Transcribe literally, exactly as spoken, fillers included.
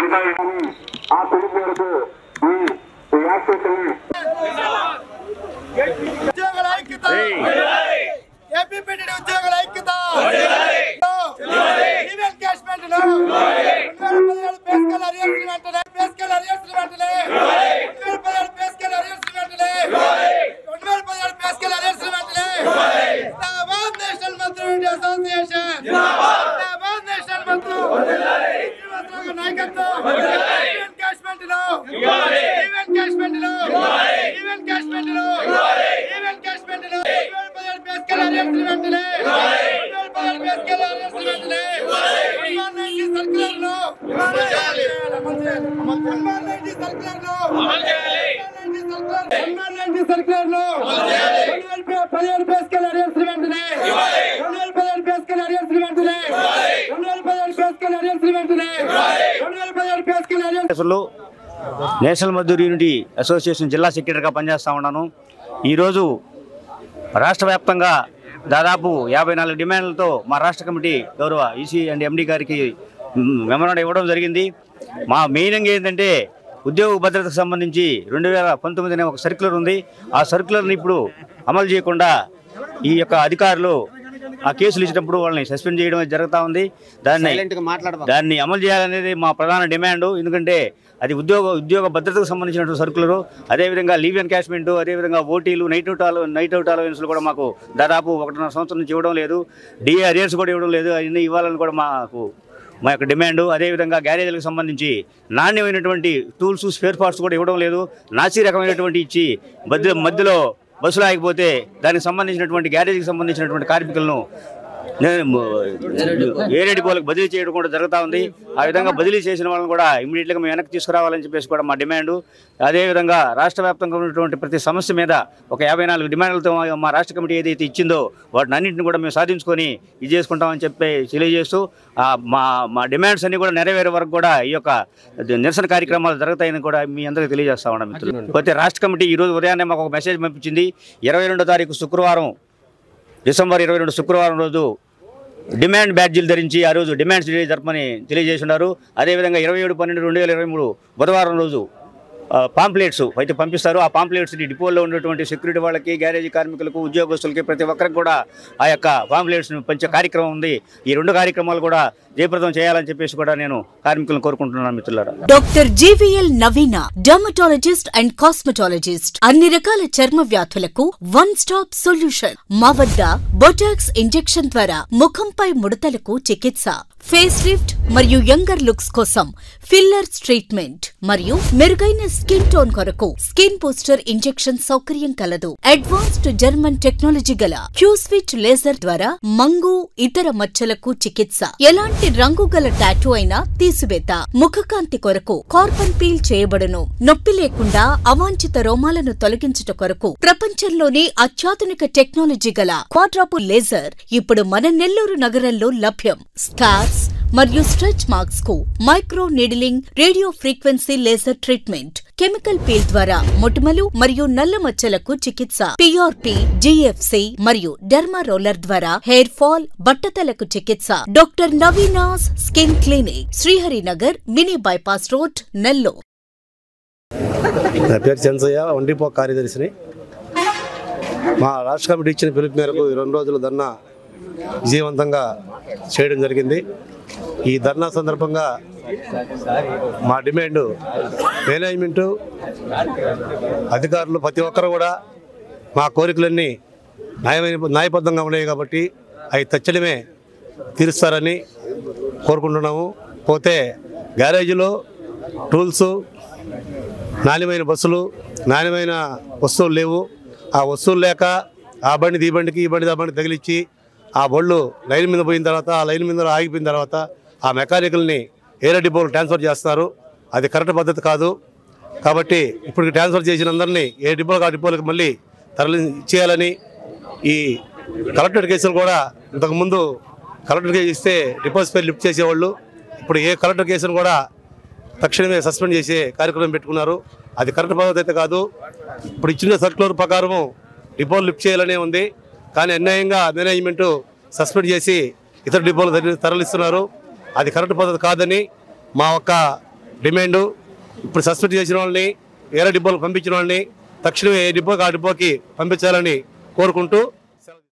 ఆ పిలుపు మేరకు ఈ యాక్టివిటీని ఉద్యోగుల ఐక్యత ఏపీపీటీ ఉద్యోగుల ఐక్యత ఈవెన్ క్యాష్మెంట్ ను పేస్కల్ అరియర్స్ వెంటనే పేస్కల్ అరియర్స్ వెంటనే పేస్కల్ అరియర్స్ వెంటనే పేస్కల్ అరియర్స్ వెంటనే జిందాబాద్ నేషనల్ మంత్రి అసోసియేషన్ జిందాబాద్ నేషనల్ మంత్రి నాయకత్వం ఈవెన్ క్యాష్మెంట్ ను ఈవెన్ క్యాష్మెంట్ ను ఈవెన్ క్యాష్మెంట్ ను ఈవెన్ క్యాష్మెంట్ ను పేస్కల్ అరియర్స్ వెంటనే పేస్కల్ అరియర్స్ వెంటనే సర్కులర్ ను సర్కులర్ ను పదిహేడు పేస్కల్ అరియర్స్ వెంటనే పదిహేడు పేస్కల్ అరియర్స్ వెంటనే పదిహేడు పేస్కల్ అరియర్స్ వెంటనే పదిహేడు pay scale arrears. National Mazdoor unity association జిల్లా సెక్రటరీగా పనిచేస్తూ ఉన్నాను. ఈరోజు రాష్ట్ర వ్యాప్తంగా దాదాపు యాభై నాలుగు డిమాండ్లతో మా రాష్ట్ర కమిటీ గౌరవ ఈసీ అండ్ ఎండీ గారికి మెమరాండం ఇవ్వడం జరిగింది. మా మెయిన్గా ఏంటంటే ఉద్యోగ భద్రతకు సంబంధించి రెండు వేల పంతొమ్మిది అనే ఒక సర్క్యులర్ ఉంది. ఆ సర్క్యులర్ని ఇప్పుడు అమలు చేయకుండా ఈ యొక్క అధికారులు ఆ కేసులు ఇచ్చినప్పుడు వాళ్ళని సస్పెండ్ చేయడం జరుగుతూ ఉంది. దాన్ని దాన్ని అమలు చేయాలనేది మా ప్రధాన డిమాండ్. ఎందుకంటే అది ఉద్యోగ ఉద్యోగ భద్రతకు సంబంధించినటువంటి సర్కులరు. అదేవిధంగా లీవ్ ఎన్కాష్మెంట్, అదేవిధంగా ఓటీలు, నైట్ అవుట్ అలవ నైట్ అవుట్ అలవెన్స్లు కూడా మాకు దాదాపు ఒకటిన్నర సంవత్సరం నుంచి ఇవ్వడం లేదు. డిఏ అరియర్స్ కూడా ఇవ్వడం లేదు. అవన్నీ ఇవ్వాలని కూడా మాకు మా యొక్క డిమాండు. అదేవిధంగా గ్యారేజీలకు సంబంధించి నాణ్యమైనటువంటి టూల్స్, స్పేర్ పార్ట్స్ కూడా ఇవ్వడం లేదు. నాసి రకమైనటువంటి ఇచ్చి మధ్య మధ్యలో బస్సులు ఆగిపోతే దానికి సంబంధించినటువంటి గ్యారేజీకి సంబంధించినటువంటి కార్మికులను వేరే డిపోలకు బదిలీ చేయడం కూడా జరుగుతూ ఉంది. ఆ విధంగా బదిలీ చేసిన వాళ్ళని కూడా ఇమీడియట్గా మేము వెనక్కి తీసుకురావాలని చెప్పేసి కూడా మా డిమాండు. అదేవిధంగా రాష్ట్ర వ్యాప్తంగా ఉన్నటువంటి ప్రతి సమస్య మీద ఒక యాభై నాలుగు డిమాండ్లతో మా రాష్ట్ర కమిటీ ఏదైతే ఇచ్చిందో వాటిని అన్నింటిని కూడా మేము సాధించుకొని ఇది చేసుకుంటామని చెప్పి తెలియజేస్తూ మా మా డిమాండ్స్ అన్ని కూడా నెరవేరే వరకు కూడా ఈ యొక్క నిరసన కార్యక్రమాలు జరుగుతాయని కూడా మీ అందరికీ తెలియజేస్తా ఉన్నాం మిత్రులు. పోతే రాష్ట్ర కమిటీ ఈరోజు ఉదయాన్నే మాకు ఒక మెసేజ్ పంపించింది. ఇరవై రెండో తారీఖు శుక్రవారం డిసెంబర్ ఇరవై రెండు శుక్రవారం రోజు డిమాండ్ బ్యాడ్జీలు ధరించి ఆ రోజు డిమాండ్స్ డే జరపని తెలియజేస్తున్నారు. అదేవిధంగా ఇరవై ఏడు పన్నెండు రెండు వేల ఇరవై మూడు బుధవారం రోజు పాంప్లెట్స్ అయితే పంపిస్తారు. ఆ పాంప్లెట్స్ని డిపోలో ఉన్నటువంటి సెక్యూరిటీ వాళ్ళకి, గ్యారేజీ కార్మికులకు, ఉద్యోగస్తులకి ప్రతి ఒక్కరికి కూడా ఆ యొక్క పాంప్లెట్స్ని పంచే కార్యక్రమం ఉంది. ఈ రెండు కార్యక్రమాలు కూడా జయప్రదం చేయాలని చెప్పేసి కూడా నేను కార్మికులను కోరుకుంటున్నాను మిత్రులారా. Doctor GVL Naveena dermatologist and cosmetologist. అన్ని రకాల చర్మ వ్యాధులకు వన్ స్టాప్ సొల్యూషన్. మా వద్ద బొటాక్స్ ఇంజెక్షన్ ద్వారా ముఖంపై ముడతలకు చికిత్స, ఫేస్ లిఫ్ట్ మరియు యంగర్ లుక్స్ కోసం ఫిల్లర్స్ ట్రీట్మెంట్ మరియు మెరుగైన స్కిన్ టోన్ కొరకు స్కిన్ బూస్టర్ ఇంజెక్షన్ సౌకర్యం కలదు. అడ్వాన్స్డ్ జర్మన్ టెక్నాలజీ గల క్యూస్విచ్ లేజర్ ద్వారా మంగు, ఇతర మచ్చలకు చికిత్స. ఎలాంటి రంగు గల టాటూ అయినా తీసివేత. ముఖకాంతి కొరకు కార్బన్ పీల్ చేయబడును. నొప్పి లేకుండా అవాంఛిత రోమాలను తొలగించుట కొరకు ప్రపంచంలోనే అత్యాధునిక టెక్నాలజీ గల క్వాడ్రాపు లేజర్ ఇప్పుడు మన నెల్లూరు నగరంలో లభ్యం. స్కార్స్ మరియు స్ట్రెచ్ మార్క్స్ కు micro needling, radio frequency laser treatment, chemical peel ద్వారా మొటిమలు మరియు నల్ల మచ్చలకు చికిత్స, పిఆర్పి, జిఎఫ్సి మరియు డెర్మా రోలర్ ద్వారా హెయిర్ ఫాల్, బట్టతలకు చికిత్స. Doctor Naveena's skin clinic, Sriharinagar, mini bypass road, Nellore. నా పేరు చంద్రయ్య, వండిపో కార్యదర్శిని. మా రాష్ట్ర కమిటీ ఇచ్చిన పిలుపు మేరకు ఈ రెండు రోజుల ధర్నా విజయవంతంగా చేయడం జరిగింది. ఈ ధర్నా సందర్భంగా మా డిమాండ్ మేనేజ్మెంటు, అధికారులు ప్రతి ఒక్కరు కూడా మా కోరికలన్నీ న్యాయమైన న్యాయబద్ధంగా ఉన్నాయి కాబట్టి అవి తక్షణమే తీరుస్తారని కోరుకుంటున్నాము. పోతే గ్యారేజీలో టూల్స్, నాణ్యమైన బస్సులు, నాణ్యమైన వస్తువులు లేవు. ఆ వస్తువులు లేక ఆ బండి ఈ బండికి, ఈ బండి ఆ బండి తగిలిచ్చి ఆ బళ్ళు లైన్ మీద పోయిన తర్వాత, ఆ లైన్ మీద ఆగిపోయిన తర్వాత ఆ మెకానికల్ని ఏరే డిపోలు ట్రాన్స్ఫర్ చేస్తారు. అది కరెక్ట్ పద్ధతి కాదు. కాబట్టి ఇప్పుడు ట్రాన్స్ఫర్ చేసిన అందరినీ ఏ డిపోలకు ఆ డిపోలకు మళ్ళీ తరలి ఇచ్చేయాలని, ఈ కలెక్టరేట్ కేసులు కూడా ఇంతకుముందు కలెక్టర్ కేసు ఇస్తే డిపోస్ పేరు లిఫ్ట్ చేసేవాళ్ళు. ఇప్పుడు ఏ కలెక్టర్ కేసును కూడా తక్షణమే సస్పెండ్ చేసే కార్యక్రమం పెట్టుకున్నారు. అది కరెక్ట్ పద్ధతి అయితే కాదు. ఇప్పుడు ఇచ్చిన సర్క్యులర్ ప్రకారము డిపోలు లిఫ్ట్ చేయాలనే ఉంది. కానీ అన్యాయంగా మేనేజ్మెంటు సస్పెండ్ చేసి ఇతర డిపోలు తరలిస్తున్నారు. అది కరెక్ట్ పద్ధతి కాదని మా ఒక్క డిమాండు. ఇప్పుడు సస్పెండ్ చేసిన వాళ్ళని వేరే డిపోలకు పంపించిన వాళ్ళని తక్షణమే ఏ డిపోకి ఆ డిపోకి పంపించాలని కోరుకుంటూ